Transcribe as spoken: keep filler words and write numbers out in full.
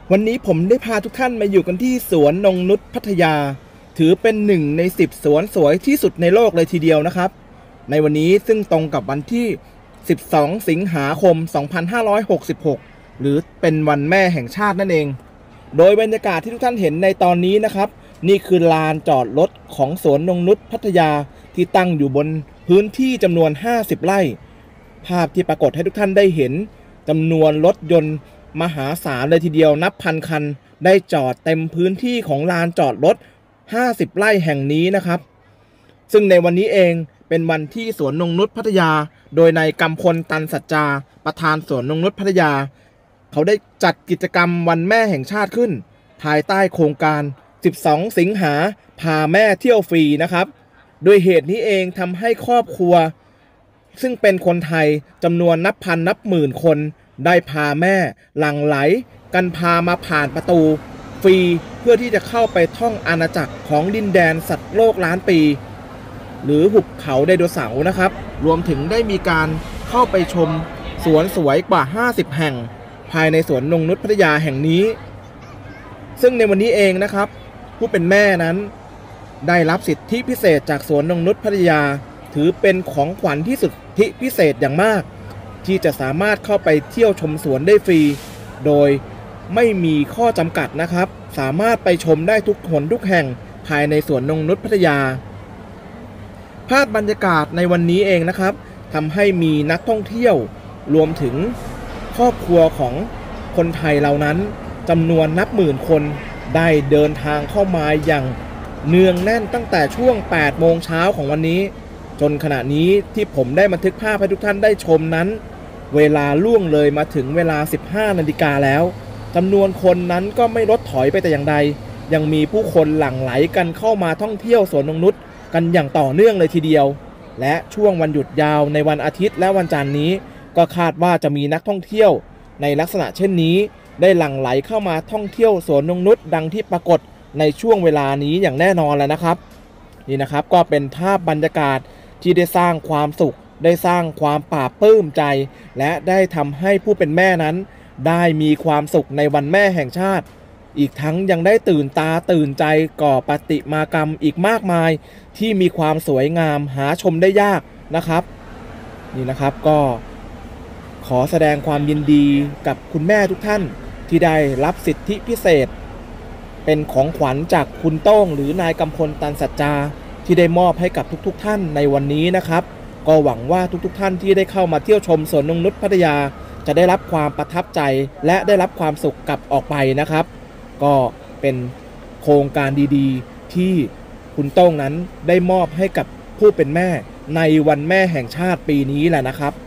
วันนี้ผมได้พาทุกท่านมาอยู่กันที่สวนนงนุชพัทยาถือเป็นหนึ่งในสิบสวนสวยที่สุดในโลกเลยทีเดียวนะครับในวันนี้ซึ่งตรงกับวันที่สิบสองสิงหาคมสองพันห้าร้อยหกสิบหกหรือเป็นวันแม่แห่งชาตินั่นเองโดยบรรยากาศที่ทุกท่านเห็นในตอนนี้นะครับนี่คือลานจอดรถของสวนนงนุชพัทยาที่ตั้งอยู่บนพื้นที่จำนวนห้าสิบไร่ภาพที่ปรากฏให้ทุกท่านได้เห็นจำนวนรถยนต์มหาศาลเลยทีเดียวนับพันคันได้จอดเต็มพื้นที่ของลานจอดรถห้าสิบไร่แห่งนี้นะครับซึ่งในวันนี้เองเป็นวันที่สวนนงนุชพัทยาโดยนายกำพลตันสัจจาประธานสวนนงนุชพัทยาเขาได้จัดกิจกรรมวันแม่แห่งชาติขึ้นภายใต้โครงการสิบสองสิงหาพาแม่เที่ยวฟรีนะครับโดยเหตุนี้เองทำให้ครอบครัวซึ่งเป็นคนไทยจำนวนนับพันนับหมื่นคนได้พาแม่หลั่งไหลกันพามาผ่านประตูฟรีเพื่อที่จะเข้าไปท่องอาณาจักรของดินแดนสัตว์โลกล้านปีหรือหุบเขาไดโนเสาร์นะครับรวมถึงได้มีการเข้าไปชมสวนสวยกว่าห้าสิบแห่งภายในสวนนงนุชพัทยาแห่งนี้ซึ่งในวันนี้เองนะครับผู้เป็นแม่นั้นได้รับสิทธิพิเศษจากสวนนงนุชพัทยาถือเป็นของขวัญที่สุดที่พิเศษอย่างมากที่จะสามารถเข้าไปเที่ยวชมสวนได้ฟรีโดยไม่มีข้อจำกัดนะครับสามารถไปชมได้ทุกหนทุกแห่งภายในสวนนงนุชพัทยาภาพบรรยากาศในวันนี้เองนะครับทำให้มีนักท่องเที่ยวรวมถึงครอบครัวของคนไทยเหล่านั้นจำนวนนับหมื่นคนได้เดินทางเข้ามาอย่างเนืองแน่นตั้งแต่ช่วงแปดโมงเช้าของวันนี้จนขณะนี้ที่ผมได้บันทึกภาพให้ทุกท่านได้ชมนั้นเวลาล่วงเลยมาถึงเวลาสิบห้านาฬิกาแล้วจำนวนคนนั้นก็ไม่ลดถอยไปแต่อย่างใดยังมีผู้คนหลั่งไหลกันเข้ามาท่องเที่ยวสวนนงนุชกันอย่างต่อเนื่องเลยทีเดียวและช่วงวันหยุดยาวในวันอาทิตย์และวันจันทร์นี้ก็คาดว่าจะมีนักท่องเที่ยวในลักษณะเช่นนี้ได้หลั่งไหลเข้ามาท่องเที่ยวสวนนงนุชดังที่ปรากฏในช่วงเวลานี้อย่างแน่นอนแล้วนะครับนี่นะครับก็เป็นภาพบรรยากาศที่ได้สร้างความสุขได้สร้างความปลาบปลื้มใจและได้ทำให้ผู้เป็นแม่นั้นได้มีความสุขในวันแม่แห่งชาติอีกทั้งยังได้ตื่นตาตื่นใจก่อประติมากรรมอีกมากมายที่มีความสวยงามหาชมได้ยากนะครับนี่นะครับก็ขอแสดงความยินดีกับคุณแม่ทุกท่านที่ได้รับสิทธิพิเศษเป็นของขวัญจากคุณโต้งหรือนายกำพลตันสัจจาที่ได้มอบให้กับทุกๆท่านในวันนี้นะครับก็หวังว่าทุกๆท่านที่ได้เข้ามาเที่ยวชมสวนนงนุชพัทยาจะได้รับความประทับใจและได้รับความสุขกลับออกไปนะครับก็เป็นโครงการดีๆที่คุณโต้งนั้นได้มอบให้กับผู้เป็นแม่ในวันแม่แห่งชาติปีนี้แหละนะครับ